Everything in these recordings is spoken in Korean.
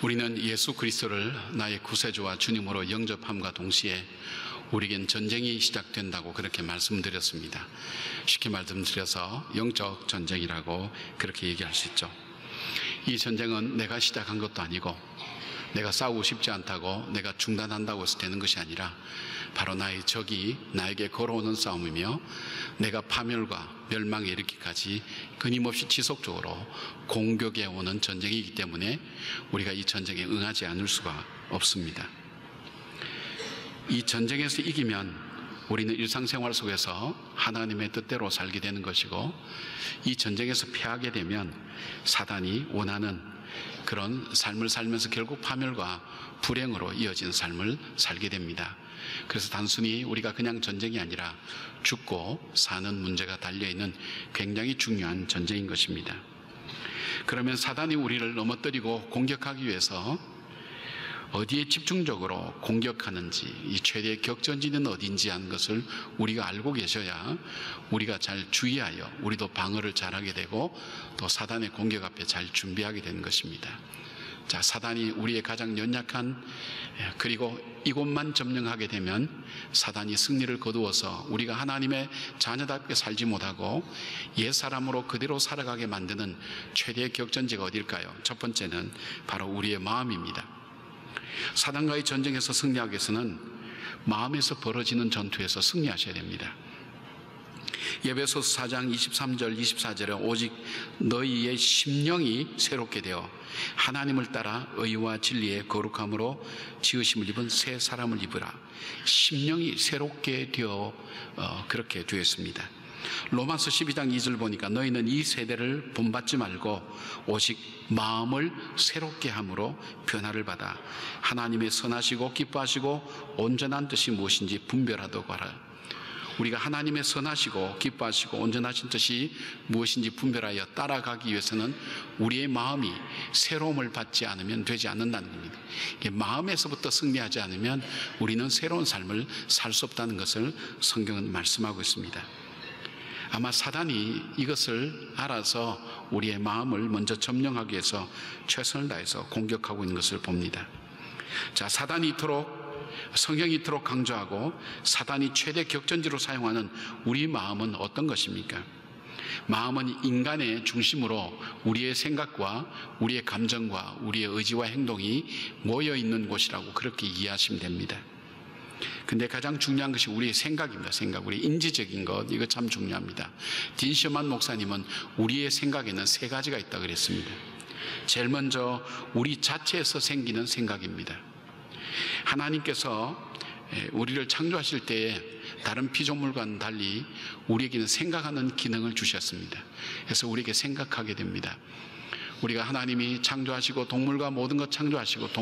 우리는 예수 그리스도를 나의 구세주와 주님으로 영접함과 동시에 우리에겐 전쟁이 시작된다고 그렇게 말씀드렸습니다. 쉽게 말씀드려서 영적 전쟁이라고 그렇게 얘기할 수 있죠. 이 전쟁은 내가 시작한 것도 아니고 내가 싸우고 싶지 않다고 내가 중단한다고 해서 되는 것이 아니라 바로 나의 적이 나에게 걸어오는 싸움이며 내가 파멸과 멸망에 이르기까지 끊임없이 지속적으로 공격해 오는 전쟁이기 때문에 우리가 이 전쟁에 응하지 않을 수가 없습니다. 이 전쟁에서 이기면 우리는 일상생활 속에서 하나님의 뜻대로 살게 되는 것이고, 이 전쟁에서 패하게 되면 사단이 원하는 그런 삶을 살면서 결국 파멸과 불행으로 이어진 삶을 살게 됩니다. 그래서 단순히 우리가 그냥 전쟁이 아니라 죽고 사는 문제가 달려있는 굉장히 중요한 전쟁인 것입니다. 그러면 사단이 우리를 넘어뜨리고 공격하기 위해서 어디에 집중적으로 공격하는지, 이 최대의 격전지는 어딘지 하는 것을 우리가 알고 계셔야 우리가 잘 주의하여 우리도 방어를 잘하게 되고 또 사단의 공격 앞에 잘 준비하게 되는 것입니다. 자, 사단이 우리의 가장 연약한, 그리고 이곳만 점령하게 되면 사단이 승리를 거두어서 우리가 하나님의 자녀답게 살지 못하고 옛사람으로 그대로 살아가게 만드는 최대의 격전지가 어딜까요? 첫 번째는 바로 우리의 마음입니다. 사단과의 전쟁에서 승리하기 위해서는 마음에서 벌어지는 전투에서 승리하셔야 됩니다. 에베소서 4장 23절 24절에 오직 너희의 심령이 새롭게 되어 하나님을 따라 의와 진리의 거룩함으로 지으심을 입은 새 사람을 입으라. 심령이 새롭게 되어 그렇게 되었습니다. 로마서 12장 2절 보니까 너희는 이 세대를 본받지 말고 오직 마음을 새롭게 함으로 변화를 받아 하나님의 선하시고 기뻐하시고 온전한 뜻이 무엇인지 분별하도록 하라. 우리가 하나님의 선하시고 기뻐하시고 온전하신 뜻이 무엇인지 분별하여 따라가기 위해서는 우리의 마음이 새로움을 받지 않으면 되지 않는다는 겁니다. 마음에서부터 승리하지 않으면 우리는 새로운 삶을 살 수 없다는 것을 성경은 말씀하고 있습니다. 아마 사단이 이것을 알아서 우리의 마음을 먼저 점령하기 위해서 최선을 다해서 공격하고 있는 것을 봅니다. 자, 사단이 이토록, 성경이 이토록 강조하고 사단이 최대 격전지로 사용하는 우리 마음은 어떤 것입니까? 마음은 인간의 중심으로 우리의 생각과 우리의 감정과 우리의 의지와 행동이 모여있는 곳이라고 그렇게 이해하시면 됩니다. 근데 가장 중요한 것이 우리의 생각입니다. 생각, 우리 인지적인 것, 이거 참 중요합니다. 딘 셔먼 목사님은 우리의 생각에는 세 가지가 있다고 그랬습니다. 제일 먼저 우리 자체에서 생기는 생각입니다. 하나님께서 우리를 창조하실 때에 다른 피조물과는 달리 우리에게는 생각하는 기능을 주셨습니다. 그래서 우리에게 생각하게 됩니다. 우리가 하나님이 창조하시고 동물과 모든 것 창조하시고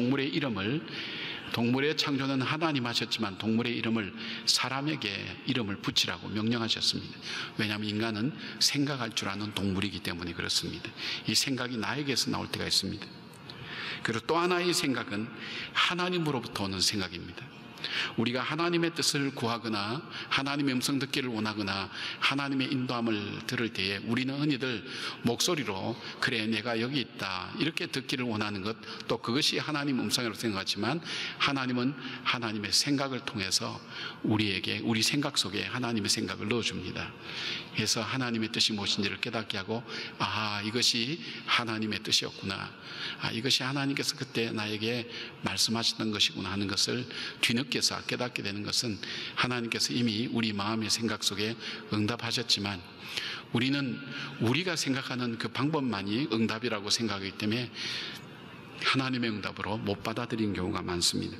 동물의 창조는 하나님 하셨지만 동물의 이름을 사람에게 이름을 붙이라고 명령하셨습니다. 왜냐하면 인간은 생각할 줄 아는 동물이기 때문에 그렇습니다. 이 생각이 나에게서 나올 때가 있습니다. 그리고 또 하나의 생각은 하나님으로부터 오는 생각입니다. 우리가 하나님의 뜻을 구하거나 하나님의 음성 듣기를 원하거나 하나님의 인도함을 들을 때에 우리는 흔히들 목소리로 그래 내가 여기 있다 이렇게 듣기를 원하는 것, 또 그것이 하나님 음성이라고 생각하지만 하나님은 하나님의 생각을 통해서 우리에게 우리 생각 속에 하나님의 생각을 넣어줍니다. 그래서 하나님의 뜻이 무엇인지를 깨닫게 하고, 아, 이것이 하나님의 뜻이었구나, 아, 이것이 하나님께서 그때 나에게 말씀하셨던 것이구나 하는 것을 뒤늦게서 깨닫게 되는 것은 하나님께서 이미 우리 마음의 생각 속에 응답하셨지만 우리는 우리가 생각하는 그 방법만이 응답이라고 생각하기 때문에 하나님의 응답으로 못 받아들인 경우가 많습니다.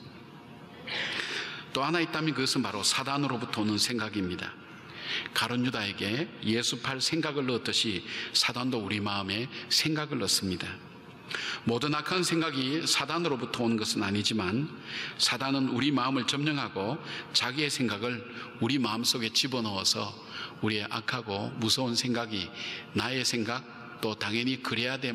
또 하나 있다면 그것은 바로 사단으로부터 오는 생각입니다. 가룟 유다에게 예수 팔 생각을 넣었듯이 사단도 우리 마음에 생각을 넣습니다. 모든 악한 생각이 사단으로부터 오는 것은 아니지만 사단은 우리 마음을 점령하고 자기의 생각을 우리 마음속에 집어넣어서 우리의 악하고 무서운 생각이 나의 생각, 또 당연히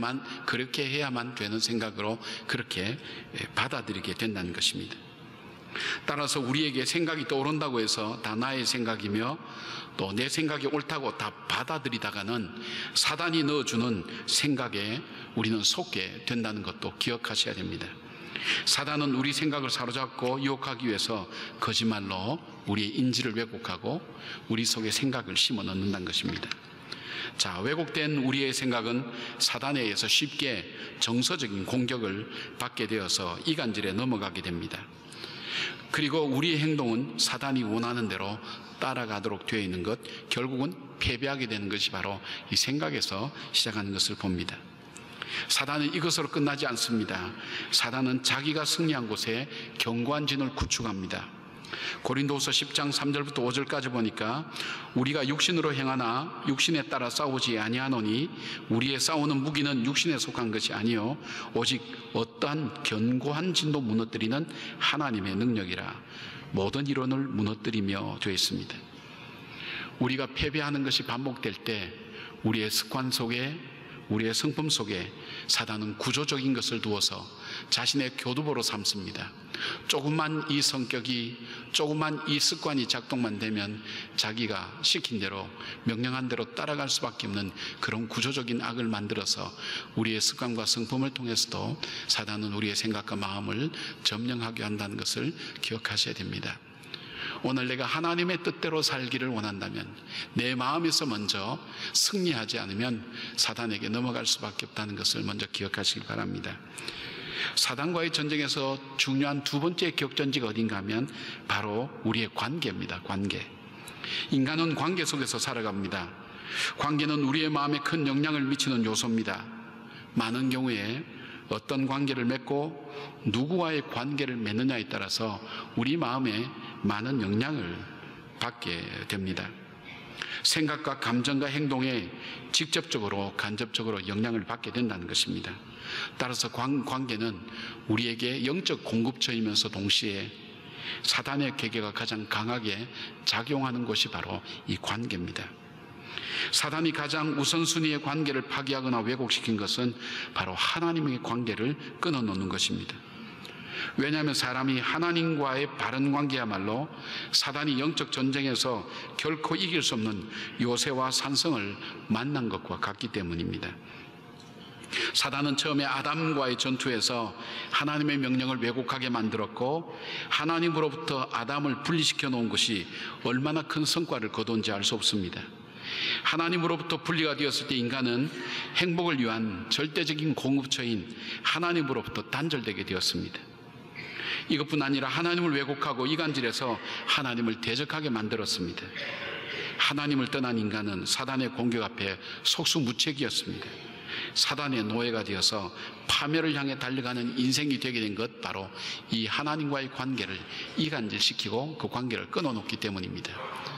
그렇게 해야만 되는 생각으로 그렇게 받아들이게 된다는 것입니다. 따라서 우리에게 생각이 떠오른다고 해서 다 나의 생각이며 또 내 생각이 옳다고 다 받아들이다가는 사단이 넣어주는 생각에 우리는 속게 된다는 것도 기억하셔야 됩니다. 사단은 우리 생각을 사로잡고 유혹하기 위해서 거짓말로 우리의 인지를 왜곡하고 우리 속에 생각을 심어 넣는다는 것입니다. 자, 왜곡된 우리의 생각은 사단에 의해서 쉽게 정서적인 공격을 받게 되어서 이간질에 넘어가게 됩니다. 그리고 우리의 행동은 사단이 원하는 대로 따라가도록 되어 있는 것, 결국은 패배하게 되는 것이 바로 이 생각에서 시작하는 것을 봅니다. 사단은 이것으로 끝나지 않습니다. 사단은 자기가 승리한 곳에 견고한 진을 구축합니다. 고린도후서 10장 3절부터 5절까지 보니까 우리가 육신으로 행하나 육신에 따라 싸우지 아니하노니 우리의 싸우는 무기는 육신에 속한 것이 아니요 오직 어떠한 견고한 진도 무너뜨리는 하나님의 능력이라. 모든 이론을 무너뜨리며 되어 있습니다. 우리가 패배하는 것이 반복될 때 우리의 습관 속에, 우리의 성품 속에 사단은 구조적인 것을 두어서 자신의 교두보로 삼습니다. 조금만 이 성격이, 조금만 이 습관이 작동만 되면 자기가 시킨 대로, 명령한 대로 따라갈 수밖에 없는 그런 구조적인 악을 만들어서 우리의 습관과 성품을 통해서도 사단은 우리의 생각과 마음을 점령하게 한다는 것을 기억하셔야 됩니다. 오늘 내가 하나님의 뜻대로 살기를 원한다면 내 마음에서 먼저 승리하지 않으면 사단에게 넘어갈 수밖에 없다는 것을 먼저 기억하시기 바랍니다. 사단과의 전쟁에서 중요한 두 번째 격전지가 어딘가 하면 바로 우리의 관계입니다. 관계. 인간은 관계 속에서 살아갑니다. 관계는 우리의 마음에 큰 영향을 미치는 요소입니다. 많은 경우에 어떤 관계를 맺고 누구와의 관계를 맺느냐에 따라서 우리 마음에 많은 영향을 받게 됩니다. 생각과 감정과 행동에 직접적으로 간접적으로 영향을 받게 된다는 것입니다. 따라서 관계는 우리에게 영적 공급처이면서 동시에 사단의 계계가 가장 강하게 작용하는 곳이 바로 이 관계입니다. 사단이 가장 우선순위의 관계를 파괴하거나 왜곡시킨 것은 바로 하나님의 관계를 끊어놓는 것입니다. 왜냐하면 사람이 하나님과의 바른 관계야말로 사단이 영적 전쟁에서 결코 이길 수 없는 요새와 산성을 만난 것과 같기 때문입니다. 사단은 처음에 아담과의 전투에서 하나님의 명령을 왜곡하게 만들었고 하나님으로부터 아담을 분리시켜 놓은 것이 얼마나 큰 성과를 거둔지 알 수 없습니다. 하나님으로부터 분리가 되었을 때 인간은 행복을 위한 절대적인 공급처인 하나님으로부터 단절되게 되었습니다. 이것뿐 아니라 하나님을 왜곡하고 이간질해서 하나님을 대적하게 만들었습니다. 하나님을 떠난 인간은 사단의 공격 앞에 속수무책이었습니다. 사단의 노예가 되어서 파멸을 향해 달려가는 인생이 되게 된 것, 바로 이 하나님과의 관계를 이간질시키고 그 관계를 끊어놓기 때문입니다.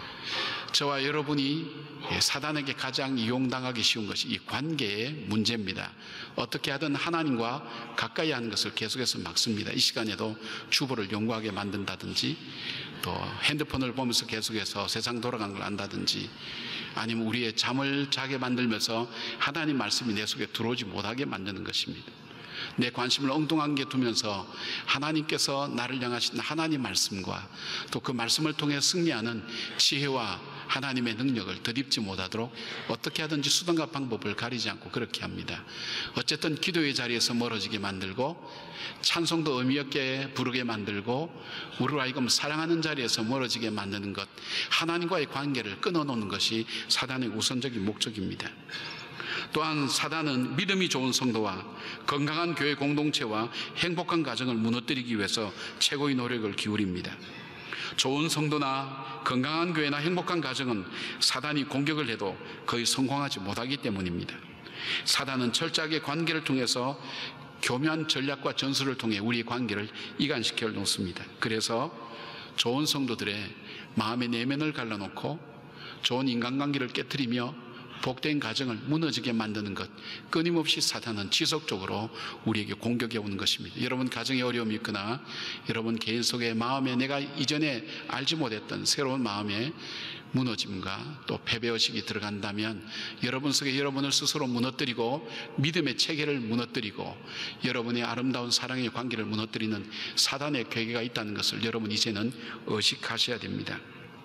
저와 여러분이 사단에게 가장 이용당하기 쉬운 것이 이 관계의 문제입니다. 어떻게 하든 하나님과 가까이 하는 것을 계속해서 막습니다. 이 시간에도 주보를 연구하게 만든다든지, 또 핸드폰을 보면서 계속해서 세상 돌아가는 걸 안다든지, 아니면 우리의 잠을 자게 만들면서 하나님 말씀이 내 속에 들어오지 못하게 만드는 것입니다. 내 관심을 엉뚱한 게 두면서 하나님께서 나를 향하신 하나님 말씀과 또 그 말씀을 통해 승리하는 지혜와 하나님의 능력을 덧입지 못하도록 어떻게 하든지 수단과 방법을 가리지 않고 그렇게 합니다. 어쨌든 기도의 자리에서 멀어지게 만들고 찬송도 의미 없게 부르게 만들고 우리로 하여금 사랑하는 자리에서 멀어지게 만드는 것, 하나님과의 관계를 끊어놓는 것이 사단의 우선적인 목적입니다. 또한 사단은 믿음이 좋은 성도와 건강한 교회 공동체와 행복한 가정을 무너뜨리기 위해서 최고의 노력을 기울입니다. 좋은 성도나 건강한 교회나 행복한 가정은 사단이 공격을 해도 거의 성공하지 못하기 때문입니다. 사단은 철저하게 관계를 통해서 교묘한 전략과 전술을 통해 우리의 관계를 이간시켜 놓습니다. 그래서 좋은 성도들의 마음의 내면을 갈라놓고 좋은 인간관계를 깨트리며 복된 가정을 무너지게 만드는 것, 끊임없이 사단은 지속적으로 우리에게 공격해 오는 것입니다. 여러분 가정에 어려움이 있거나 여러분 개인 속의 마음에 내가 이전에 알지 못했던 새로운 마음에 무너짐과 또 패배의식이 들어간다면 여러분 속에 여러분을 스스로 무너뜨리고 믿음의 체계를 무너뜨리고 여러분의 아름다운 사랑의 관계를 무너뜨리는 사단의 괴계가 있다는 것을 여러분 이제는 의식하셔야 됩니다.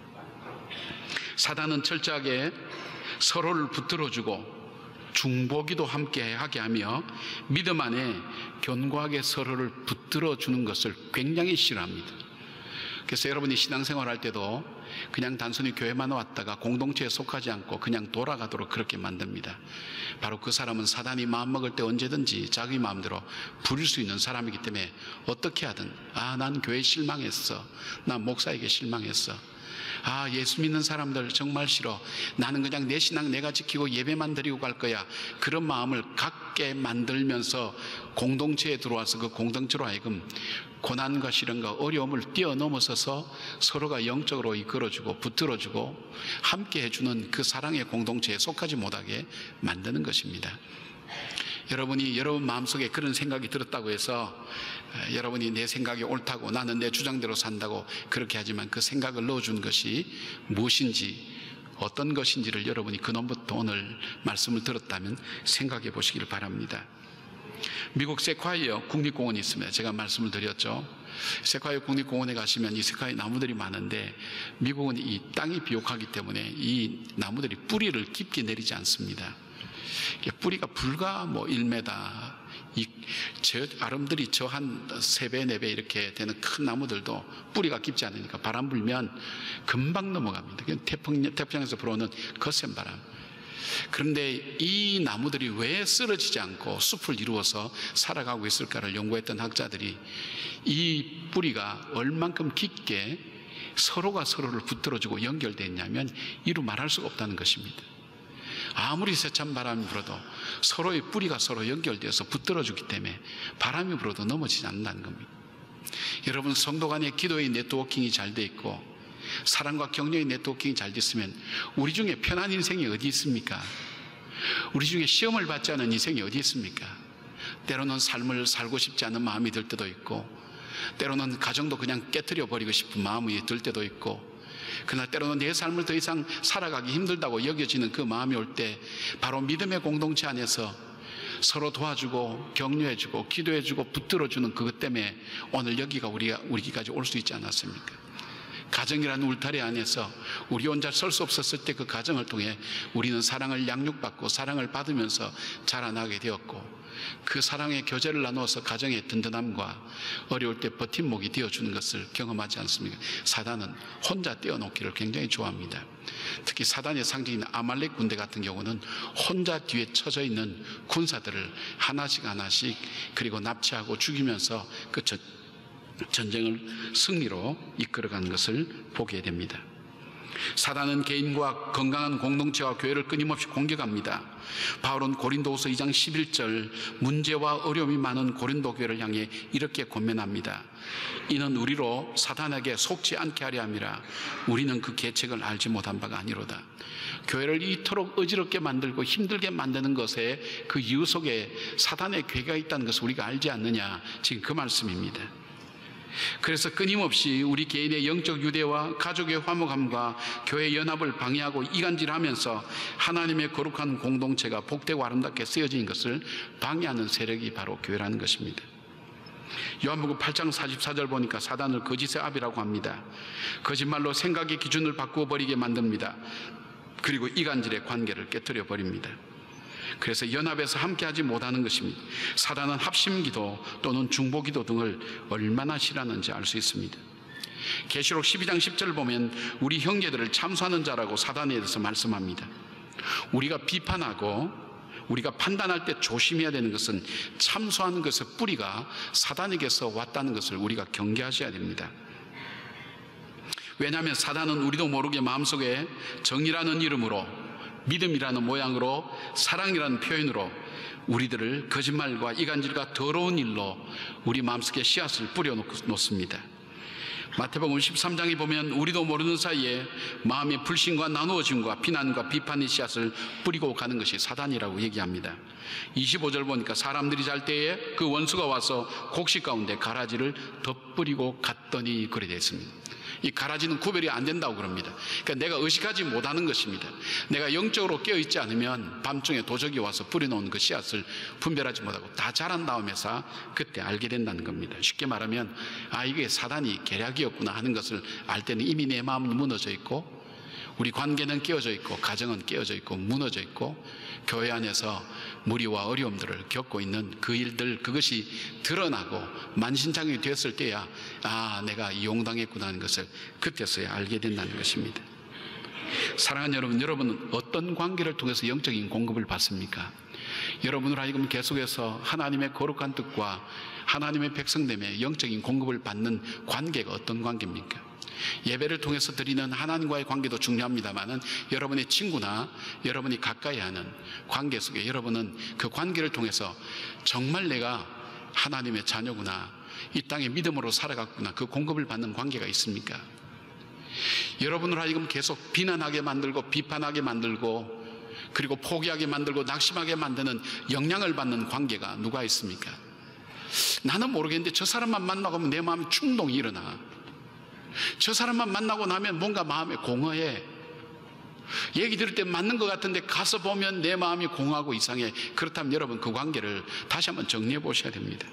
사단은 철저하게 서로를 붙들어주고 중보기도 함께 하게 하며 믿음 안에 견고하게 서로를 붙들어주는 것을 굉장히 싫어합니다. 그래서 여러분이 신앙생활 할 때도 그냥 단순히 교회만 왔다가 공동체에 속하지 않고 그냥 돌아가도록 그렇게 만듭니다. 바로 그 사람은 사단이 마음먹을 때 언제든지 자기 마음대로 부릴 수 있는 사람이기 때문에 어떻게 하든 난 교회에 실망했어, 난 목사에게 실망했어, 예수 믿는 사람들 정말 싫어, 나는 그냥 내 신앙 내가 지키고 예배만 드리고 갈 거야, 그런 마음을 갖게 만들면서 공동체에 들어와서 그 공동체로 하여금 고난과 시련과 어려움을 뛰어넘어서서 서로가 영적으로 이끌어주고 붙들어주고 함께 해주는 그 사랑의 공동체에 속하지 못하게 만드는 것입니다. 여러분이 여러분 마음속에 그런 생각이 들었다고 해서 여러분이 내 생각이 옳다고 나는 내 주장대로 산다고 그렇게 하지만 그 생각을 넣어준 것이 무엇인지 어떤 것인지를 여러분이 그놈부터 오늘 말씀을 들었다면 생각해 보시길 바랍니다. 미국 세콰이어 국립공원이 있습니다. 제가 말씀을 드렸죠. 세콰이어 국립공원에 가시면 이 세콰이어 나무들이 많은데 미국은 이 땅이 비옥하기 때문에 이 나무들이 뿌리를 깊게 내리지 않습니다. 뿌리가 불과 1m, 저 아름들이 저 한 3배, 4배 이렇게 되는 큰 나무들도 뿌리가 깊지 않으니까 바람 불면 금방 넘어갑니다. 태평양에서 불어오는 거센 바람. 그런데 이 나무들이 왜 쓰러지지 않고 숲을 이루어서 살아가고 있을까를 연구했던 학자들이 이 뿌리가 얼만큼 깊게 서로가 서로를 붙들어주고 연결되어 있냐면 이루 말할 수가 없다는 것입니다. 아무리 세찬 바람이 불어도 서로의 뿌리가 서로 연결되어서 붙들어주기 때문에 바람이 불어도 넘어지지 않는다는 겁니다. 여러분 성도 간의 기도의 네트워킹이 잘 돼 있고 사랑과 격려의 네트워킹이 잘 됐으면 우리 중에 편한 인생이 어디 있습니까? 우리 중에 시험을 받지 않은 인생이 어디 있습니까? 때로는 삶을 살고 싶지 않은 마음이 들 때도 있고 때로는 가정도 그냥 깨트려 버리고 싶은 마음이 들 때도 있고 그러나 때로는 내 삶을 더 이상 살아가기 힘들다고 여겨지는 그 마음이 올 때 바로 믿음의 공동체 안에서 서로 도와주고 격려해주고 기도해주고 붙들어주는 그것 때문에 오늘 여기가 우리까지 올 수 있지 않았습니까? 가정이라는 울타리 안에서 우리 혼자 설 수 없었을 때 그 가정을 통해 우리는 사랑을 양육받고 사랑을 받으면서 자라나게 되었고 그 사랑의 교제를 나누어서 가정의 든든함과 어려울 때 버팀목이 되어주는 것을 경험하지 않습니까? 사단은 혼자 떼어놓기를 굉장히 좋아합니다. 특히 사단의 상징인 아말렉 군대 같은 경우는 혼자 뒤에 쳐져 있는 군사들을 하나씩 그리고 납치하고 죽이면서 그 전쟁을 승리로 이끌어가는 것을 보게 됩니다. 사단은 개인과 건강한 공동체와 교회를 끊임없이 공격합니다. 바울은 고린도후서 2장 11절 문제와 어려움이 많은 고린도 교회를 향해 이렇게 권면합니다. 이는 우리로 사단에게 속지 않게 하려 함이라. 우리는 그 계책을 알지 못한 바가 아니로다. 교회를 이토록 어지럽게 만들고 힘들게 만드는 것에 그 이유 속에 사단의 괴가 있다는 것을 우리가 알지 않느냐, 지금 그 말씀입니다. 그래서 끊임없이 우리 개인의 영적 유대와 가족의 화목함과 교회 연합을 방해하고 이간질하면서 하나님의 거룩한 공동체가 복되고 아름답게 쓰여진 것을 방해하는 세력이 바로 교회라는 것입니다. 요한복음 8장 44절 보니까 사단을 거짓의 아비라고 합니다. 거짓말로 생각의 기준을 바꾸어 버리게 만듭니다. 그리고 이간질의 관계를 깨뜨려 버립니다. 그래서 연합에서 함께하지 못하는 것입니다. 사단은 합심기도 또는 중보기도 등을 얼마나 싫어하는지 알 수 있습니다. 계시록 12장 10절을 보면 우리 형제들을 참소하는 자라고 사단에 대해서 말씀합니다. 우리가 비판하고 우리가 판단할 때 조심해야 되는 것은 참소하는 것의 뿌리가 사단에게서 왔다는 것을 우리가 경계하셔야 됩니다. 왜냐하면 사단은 우리도 모르게 마음속에 정의라는 이름으로, 믿음이라는 모양으로, 사랑이라는 표현으로 우리들을 거짓말과 이간질과 더러운 일로 우리 마음속에 씨앗을 뿌려놓습니다. 마태복음 13장에 보면 우리도 모르는 사이에 마음의 불신과 나누어짐과 비난과 비판의 씨앗을 뿌리고 가는 것이 사단이라고 얘기합니다. 25절 보니까 사람들이 잘 때에 그 원수가 와서 곡식 가운데 가라지를 덧뿌리고 갔더니 그래 되어 있습니다. 이 가라지는 구별이 안 된다고 그럽니다. 그러니까 내가 의식하지 못하는 것입니다. 내가 영적으로 깨어있지 않으면 밤중에 도적이 와서 뿌려놓은 그 씨앗을 분별하지 못하고 다 자란 다음에서 그때 알게 된다는 겁니다. 쉽게 말하면 이게 사단이 계략이었구나 하는 것을 알 때는 이미 내 마음은 무너져 있고, 우리 관계는 깨어져 있고, 가정은 깨어져 있고, 무너져 있고, 교회 안에서 무리와 어려움들을 겪고 있는 그 일들, 그것이 드러나고 만신창이 되었을 때야 내가 이용당했구나 하는 것을 그때서야 알게 된다는 것입니다. 사랑하는 여러분, 여러분은 어떤 관계를 통해서 영적인 공급을 받습니까? 여러분을 하여금 계속해서 하나님의 거룩한 뜻과 하나님의 백성됨의 영적인 공급을 받는 관계가 어떤 관계입니까? 예배를 통해서 드리는 하나님과의 관계도 중요합니다만은 여러분의 친구나 여러분이 가까이 하는 관계 속에 여러분은 그 관계를 통해서 정말 내가 하나님의 자녀구나, 이 땅에 믿음으로 살아갔구나, 그 공급을 받는 관계가 있습니까? 여러분을 하여금 계속 비난하게 만들고 비판하게 만들고 그리고 포기하게 만들고 낙심하게 만드는 영향을 받는 관계가 누가 있습니까? 나는 모르겠는데 저 사람만 만나고 하면 내 마음에 충동이 일어나. 저 사람만 만나고 나면 뭔가 마음에 공허해. 얘기 들을 때 맞는 것 같은데 가서 보면 내 마음이 공허하고 이상해. 그렇다면 여러분 그 관계를 다시 한번 정리해 보셔야 됩니다.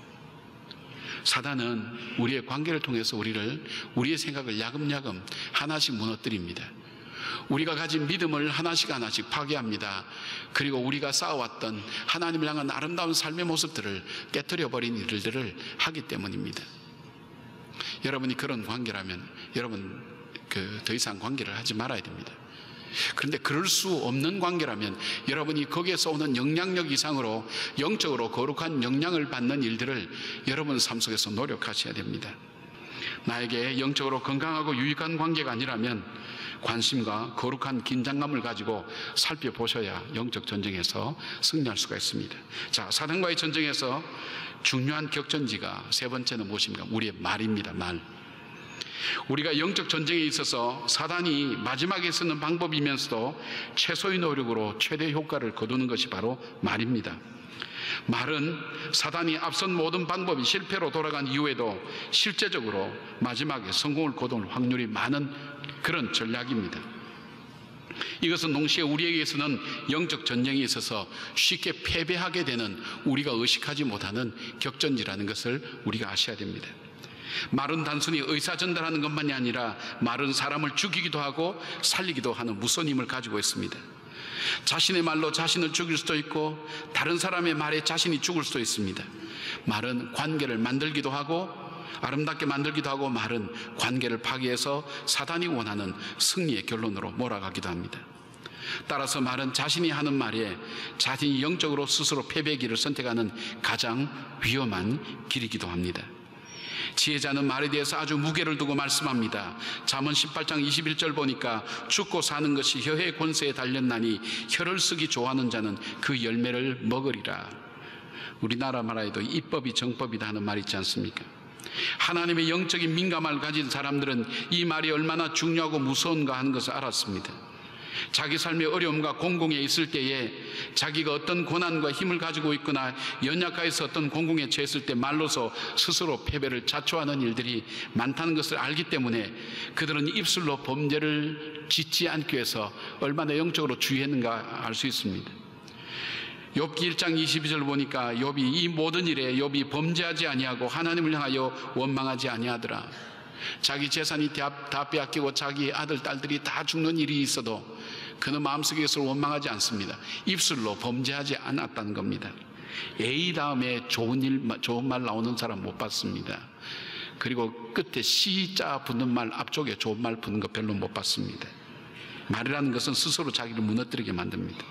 사단은 우리의 관계를 통해서 우리의 생각을 야금야금 하나씩 무너뜨립니다. 우리가 가진 믿음을 하나씩 파괴합니다. 그리고 우리가 쌓아왔던 하나님을 향한 아름다운 삶의 모습들을 깨트려버린 일들을 하기 때문입니다. 여러분이 그런 관계라면 여러분 더 이상 관계를 하지 말아야 됩니다. 그런데 그럴 수 없는 관계라면 여러분이 거기에서 오는 영향력 이상으로 영적으로 거룩한 영향을 받는 일들을 여러분 삶 속에서 노력하셔야 됩니다. 나에게 영적으로 건강하고 유익한 관계가 아니라면 관심과 거룩한 긴장감을 가지고 살펴보셔야 영적 전쟁에서 승리할 수가 있습니다. 자, 사단과의 전쟁에서 중요한 격전지가 세 번째는 무엇입니까? 우리의 말입니다. 말. 우리가 영적 전쟁에 있어서 사단이 마지막에 쓰는 방법이면서도 최소의 노력으로 최대 효과를 거두는 것이 바로 말입니다. 말은 사단이 앞선 모든 방법이 실패로 돌아간 이후에도 실제적으로 마지막에 성공을 거둘 확률이 많은 그런 전략입니다. 이것은 동시에 우리에게서는 영적 전쟁에 있어서 쉽게 패배하게 되는 우리가 의식하지 못하는 격전지라는 것을 우리가 아셔야 됩니다. 말은 단순히 의사 전달하는 것만이 아니라 말은 사람을 죽이기도 하고 살리기도 하는 무서운 힘을 가지고 있습니다. 자신의 말로 자신을 죽일 수도 있고 다른 사람의 말에 자신이 죽을 수도 있습니다. 말은 관계를 만들기도 하고 아름답게 만들기도 하고, 말은 관계를 파괴해서 사단이 원하는 승리의 결론으로 몰아가기도 합니다. 따라서 말은 자신이 하는 말에 자신이 영적으로 스스로 패배의 길을 선택하는 가장 위험한 길이기도 합니다. 지혜자는 말에 대해서 아주 무게를 두고 말씀합니다. 잠언 18장 21절 보니까 죽고 사는 것이 혀의 권세에 달렸나니 혀를 쓰기 좋아하는 자는 그 열매를 먹으리라. 우리나라 말에도 입법이 정법이다 하는 말 있지 않습니까? 하나님의 영적인 민감함을 가진 사람들은 이 말이 얼마나 중요하고 무서운가 하는 것을 알았습니다. 자기 삶의 어려움과 공공에 있을 때에 자기가 어떤 고난과 힘을 가지고 있거나 연약하여서 어떤 공공에 처했을 때 말로서 스스로 패배를 자초하는 일들이 많다는 것을 알기 때문에 그들은 입술로 범죄를 짓지 않기 위해서 얼마나 영적으로 주의했는가 알 수 있습니다. 욥기 1장 22절 보니까 욥이 이 모든 일에 욥이 범죄하지 아니하고 하나님을 향하여 원망하지 아니하더라. 자기 재산이 다 빼앗기고 자기 아들 딸들이 다 죽는 일이 있어도 그는 마음속에서 원망하지 않습니다. 입술로 범죄하지 않았다는 겁니다. A 다음에 좋은 말 나오는 사람 못 봤습니다. 그리고 끝에 C자 붙는 말 앞쪽에 좋은 말 붙는 거 별로 못 봤습니다. 말이라는 것은 스스로 자기를 무너뜨리게 만듭니다.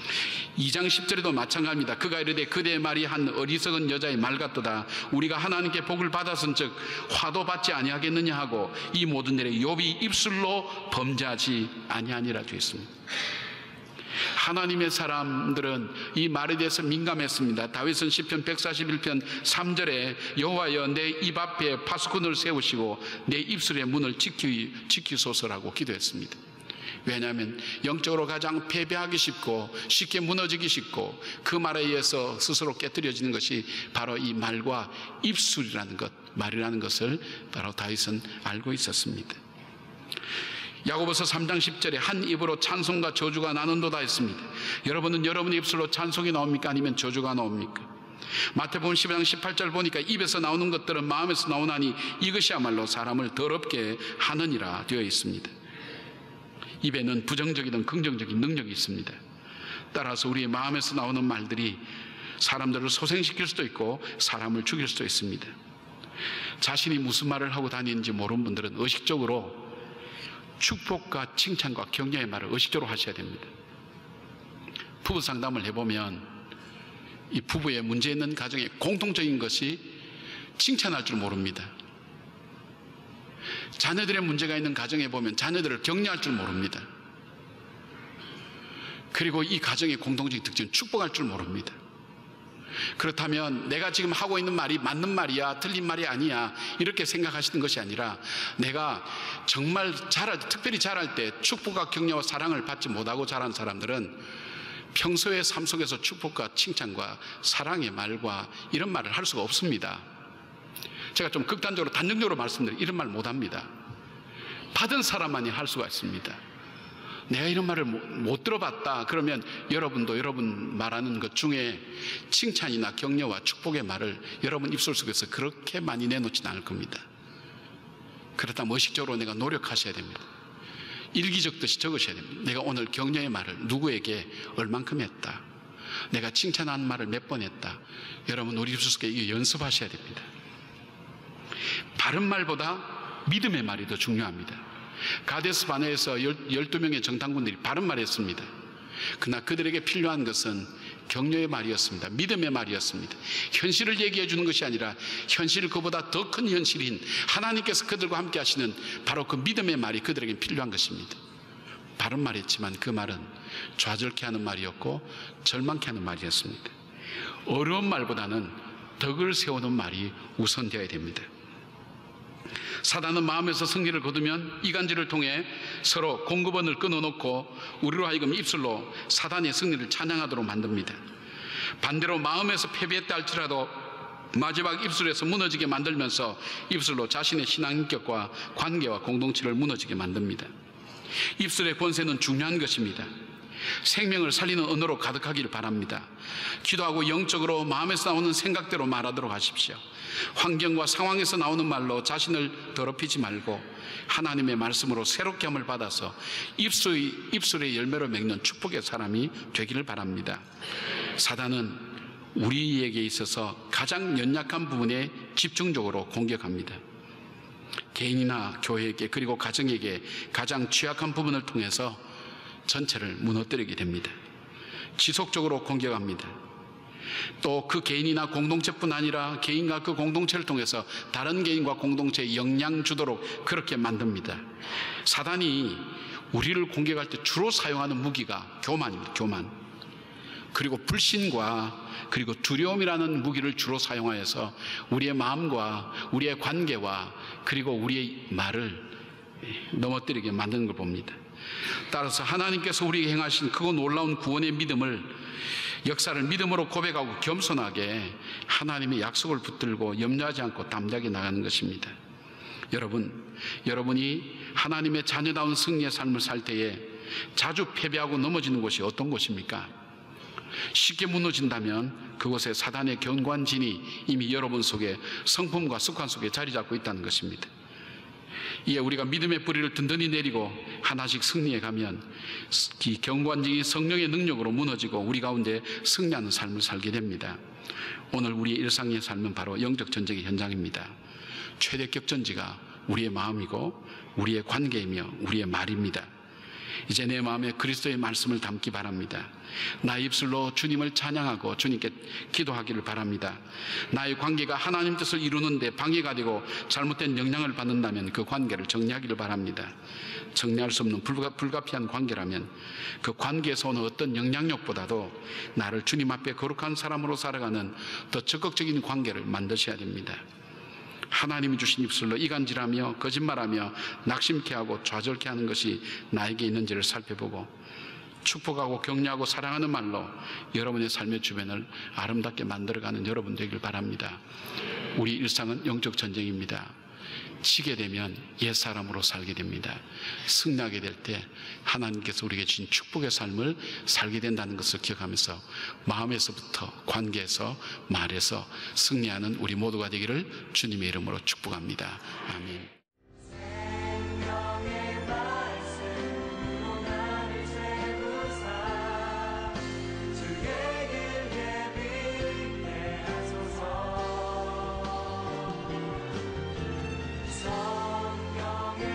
2장 10절에도 마찬가지입니다. 그가 이르되 그대의 말이 한 어리석은 여자의 말 같도다. 우리가 하나님께 복을 받았은즉 화도 받지 아니하겠느냐 하고 이 모든 일에 욥이 입술로 범죄하지 아니하니라 되어 있습니다. 하나님의 사람들은 이 말에 대해서 민감했습니다. 다윗은 시편 141편 3절에 여호와여 내 입 앞에 파수꾼을 세우시고 내 입술의 문을 지키소서라고 기도했습니다. 왜냐하면 영적으로 가장 패배하기 쉽고 쉽게 무너지기 쉽고 그 말에 의해서 스스로 깨뜨려지는 것이 바로 이 말과 입술이라는 것, 말이라는 것을 바로 다윗은 알고 있었습니다. 야고보서 3장 10절에 한 입으로 찬송과 저주가 나는도다 했습니다. 여러분은 여러분의 입술로 찬송이 나옵니까? 아니면 저주가 나옵니까? 마태복음 12장 18절 보니까 입에서 나오는 것들은 마음에서 나오나니 이것이야말로 사람을 더럽게 하느니라 되어 있습니다. 입에는 부정적이든 긍정적인 능력이 있습니다. 따라서 우리의 마음에서 나오는 말들이 사람들을 소생시킬 수도 있고 사람을 죽일 수도 있습니다. 자신이 무슨 말을 하고 다니는지 모르는 분들은 의식적으로 축복과 칭찬과 격려의 말을 의식적으로 하셔야 됩니다. 부부 상담을 해보면 이 부부의 문제 있는 가정의 공통적인 것이 칭찬할 줄 모릅니다. 자녀들의 문제가 있는 가정에 보면 자녀들을 격려할 줄 모릅니다. 그리고 이 가정의 공통적인 특징은 축복할 줄 모릅니다. 그렇다면 내가 지금 하고 있는 말이 맞는 말이야, 틀린 말이 아니야, 이렇게 생각하시는 것이 아니라 내가 정말 특별히 자랄 때 축복과 격려와 사랑을 받지 못하고 자란 사람들은 평소의 삶 속에서 축복과 칭찬과 사랑의 말과 이런 말을 할 수가 없습니다. 제가 좀 극단적으로 단정적으로 말씀드리면 이런 말 못합니다. 받은 사람만이 할 수가 있습니다. 내가 이런 말을 못 들어봤다 그러면 여러분도 여러분 말하는 것 중에 칭찬이나 격려와 축복의 말을 여러분 입술 속에서 그렇게 많이 내놓지는 않을 겁니다. 그렇다면 의식적으로 내가 노력하셔야 됩니다. 일기 적듯이 적으셔야 됩니다. 내가 오늘 격려의 말을 누구에게 얼만큼 했다, 내가 칭찬한 말을 몇 번 했다. 여러분 우리 입술 속에 이거 연습하셔야 됩니다. 바른 말보다 믿음의 말이 더 중요합니다. 가데스 바네에서 12명의 정탐꾼들이 바른 말을 했습니다. 그러나 그들에게 필요한 것은 격려의 말이었습니다. 믿음의 말이었습니다. 현실을 얘기해 주는 것이 아니라 현실 그보다 더 큰 현실인 하나님께서 그들과 함께 하시는 바로 그 믿음의 말이 그들에게 필요한 것입니다. 바른 말이었지만 그 말은 좌절케 하는 말이었고 절망케 하는 말이었습니다. 어려운 말보다는 덕을 세우는 말이 우선되어야 됩니다. 사단은 마음에서 승리를 거두면 이간질을 통해 서로 공급원을 끊어놓고 우리로 하여금 입술로 사단의 승리를 찬양하도록 만듭니다. 반대로 마음에서 패배했다 할지라도 마지막 입술에서 무너지게 만들면서 입술로 자신의 신앙인격과 관계와 공동체를 무너지게 만듭니다. 입술의 권세는 중요한 것입니다. 생명을 살리는 언어로 가득하기를 바랍니다. 기도하고 영적으로 마음에서 나오는 생각대로 말하도록 하십시오. 환경과 상황에서 나오는 말로 자신을 더럽히지 말고 하나님의 말씀으로 새롭게 함을 받아서 입술의 열매로 맺는 축복의 사람이 되기를 바랍니다. 사단은 우리에게 있어서 가장 연약한 부분에 집중적으로 공격합니다. 개인이나 교회에게 그리고 가정에게 가장 취약한 부분을 통해서 전체를 무너뜨리게 됩니다. 지속적으로 공격합니다. 또 그 개인이나 공동체뿐 아니라 개인과 그 공동체를 통해서 다른 개인과 공동체에 영향 주도록 그렇게 만듭니다. 사단이 우리를 공격할 때 주로 사용하는 무기가 교만입니다. 교만. 그리고 불신과 그리고 두려움이라는 무기를 주로 사용하여서 우리의 마음과 우리의 관계와 그리고 우리의 말을 넘어뜨리게 만드는 걸 봅니다. 따라서 하나님께서 우리에게 행하신 그 놀라운 구원의 믿음을 역사를 믿음으로 고백하고 겸손하게 하나님의 약속을 붙들고 염려하지 않고 담대하게 나가는 것입니다. 여러분이 하나님의 자녀다운 승리의 삶을 살 때에 자주 패배하고 넘어지는 곳이 어떤 곳입니까? 쉽게 무너진다면 그곳에 사단의 견고한진이 이미 여러분 속에 성품과 습관 속에 자리 잡고 있다는 것입니다. 이에 우리가 믿음의 뿌리를 든든히 내리고 하나씩 승리해 가면 이 견고한진이 성령의 능력으로 무너지고 우리 가운데 승리하는 삶을 살게 됩니다. 오늘 우리의 일상의 삶은 바로 영적 전쟁의 현장입니다. 최대 격전지가 우리의 마음이고 우리의 관계이며 우리의 말입니다. 이제 내 마음에 그리스도의 말씀을 담기 바랍니다. 나의 입술로 주님을 찬양하고 주님께 기도하기를 바랍니다. 나의 관계가 하나님 뜻을 이루는데 방해가 되고 잘못된 영향을 받는다면 그 관계를 정리하기를 바랍니다. 정리할 수 없는 불가피한 관계라면 그 관계에서 오는 어떤 영향력보다도 나를 주님 앞에 거룩한 사람으로 살아가는 더 적극적인 관계를 만드셔야 됩니다. 하나님이 주신 입술로 이간질하며 거짓말하며 낙심케 하고 좌절케 하는 것이 나에게 있는지를 살펴보고 축복하고 격려하고 사랑하는 말로 여러분의 삶의 주변을 아름답게 만들어가는 여러분 되길 바랍니다. 우리 일상은 영적 전쟁입니다. 지게 되면 옛사람으로 살게 됩니다. 승리하게 될 때 하나님께서 우리에게 주신 축복의 삶을 살게 된다는 것을 기억하면서 마음에서부터, 관계에서, 말에서 승리하는 우리 모두가 되기를 주님의 이름으로 축복합니다. 아멘.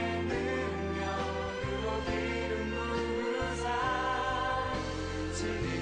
to